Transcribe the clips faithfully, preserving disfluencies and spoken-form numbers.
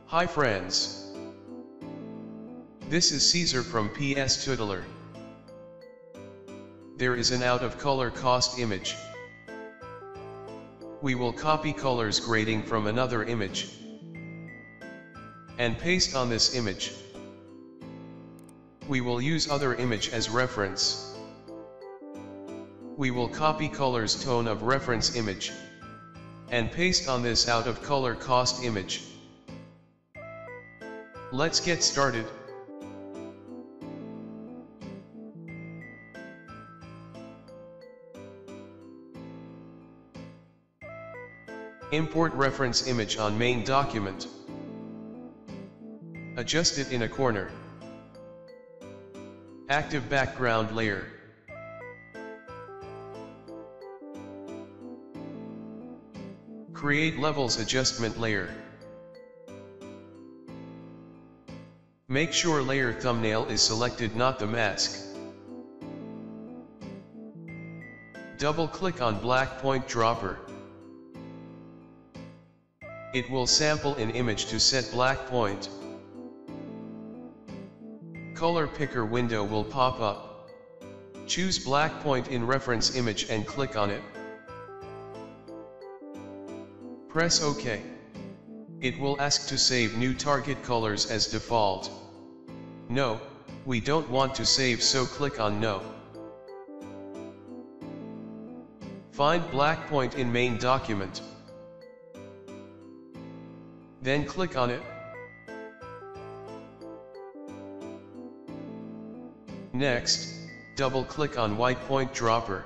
Hi friends. This is Caesar from P S Tutelar. There is an out of color cost image. We will copy colors grading from another image and paste on this image. We will use other image as reference. We will copy colors tone of reference image and paste on this out of color cost image. Let's get started. Import reference image on main document. Adjust it in a corner. Active background layer. Create levels adjustment layer. Make sure layer thumbnail is selected, not the mask. Double click on black point dropper. It will sample an image to set black point. Color picker window will pop up. Choose black point in reference image and click on it. Press OK. It will ask to save new target colors as default. No, we don't want to save, so click on No. Find black point in main document. Then click on it. Next, double click on white point dropper.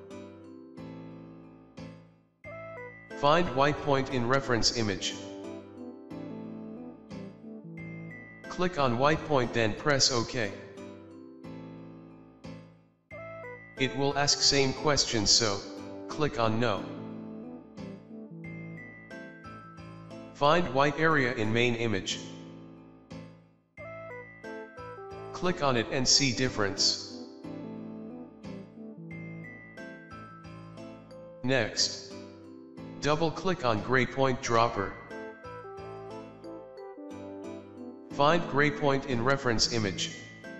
Find white point in reference image. Click on white point, then press OK. It will ask same question, so click on No. Find white area in main image. Click on it and see difference. Next, double click on gray point dropper. Find gray point in reference image.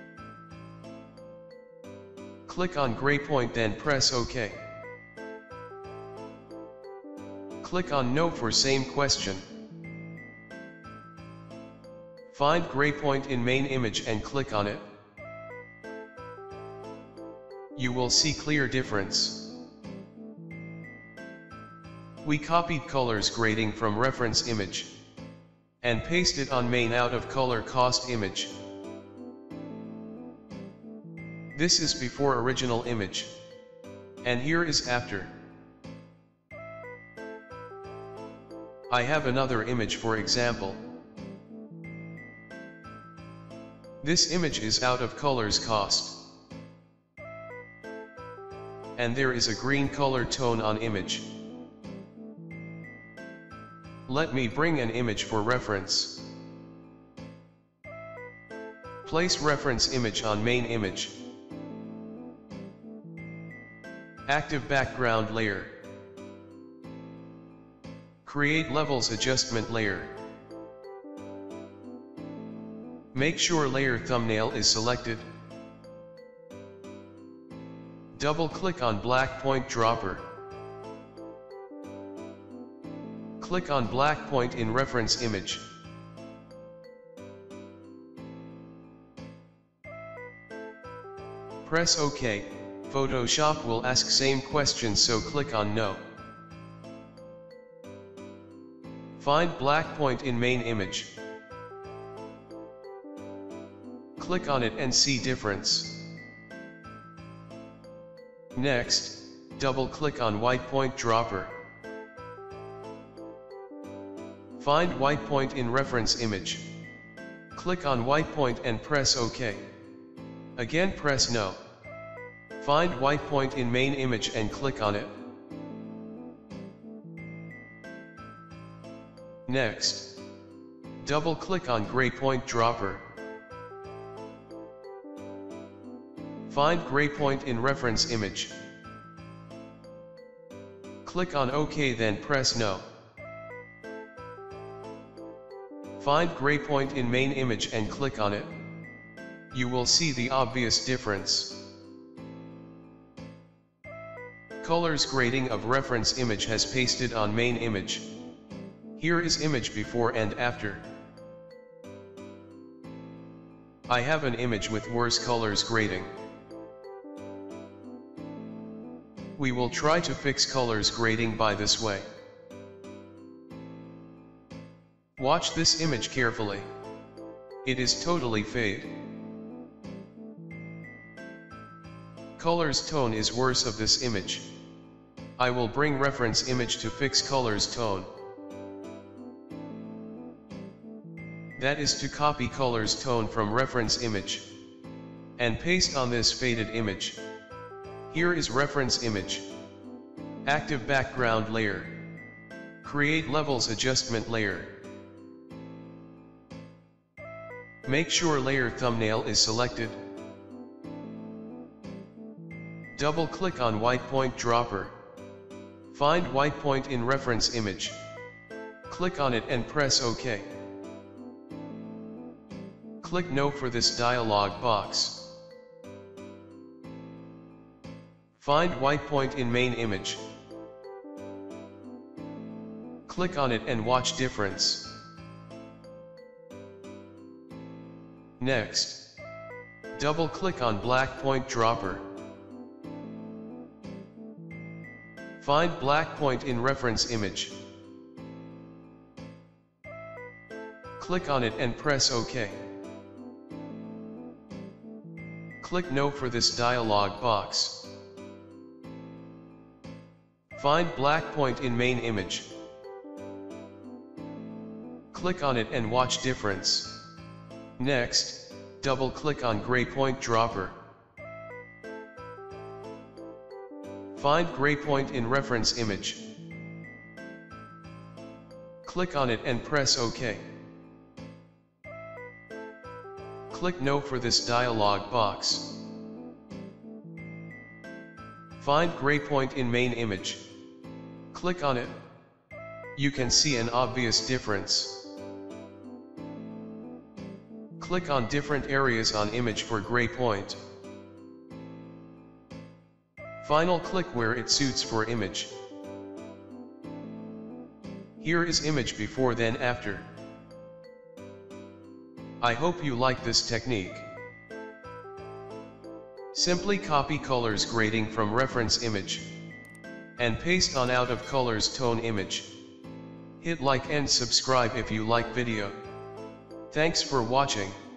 Click on gray point, then press OK. Click on No for same question. Find gray point in main image and click on it. You will see clear difference. We copied colors grading from reference image and pasted on main out of color cost image. This is before original image, and here is after. I have another image for example. This image is out of colors cost, and there is a green color tone on image. Let me bring an image for reference. Place reference image on main image. Active background layer. Create levels adjustment layer. Make sure layer thumbnail is selected. Double click on black point dropper. Click on black point in reference image. Press OK. Photoshop will ask same question, so click on No. Find black point in main image. Click on it and see difference. Next, double click on white point dropper. Find white point in reference image. Click on white point and press OK. Again press No. Find white point in main image and click on it. Next, double click on gray point dropper. Find gray point in reference image. Click on OK, then press No. Find gray point in main image and click on it. You will see the obvious difference. Colors grading of reference image has pasted on main image. Here is image before and after. I have an image with worse colors grading. We will try to fix colors grading by this way. Watch this image carefully. It is totally fade. Colors tone is worse of this image. I will bring reference image to fix colors tone. That is to copy colors tone from reference image and paste on this faded image. Here is reference image. Active background layer. Create levels adjustment layer. Make sure layer thumbnail is selected. Double click on white point dropper. Find white point in reference image. Click on it and press OK. Click No for this dialog box. Find white point in main image. Click on it and watch difference. Next, double click on black point dropper. Find black point in reference image. Click on it and press OK. Click No for this dialog box. Find black point in main image. Click on it and watch difference. Next, double click on gray point dropper. Find gray point in reference image. Click on it and press OK. Click No for this dialog box. Find gray point in main image. Click on it. You can see an obvious difference. Click on different areas on image for gray point. Final click where it suits for image. Here is image before then after. I hope you like this technique. Simply copy colors grading from reference image and paste on out of colors tone image. Hit like and subscribe if you like video. Thanks for watching.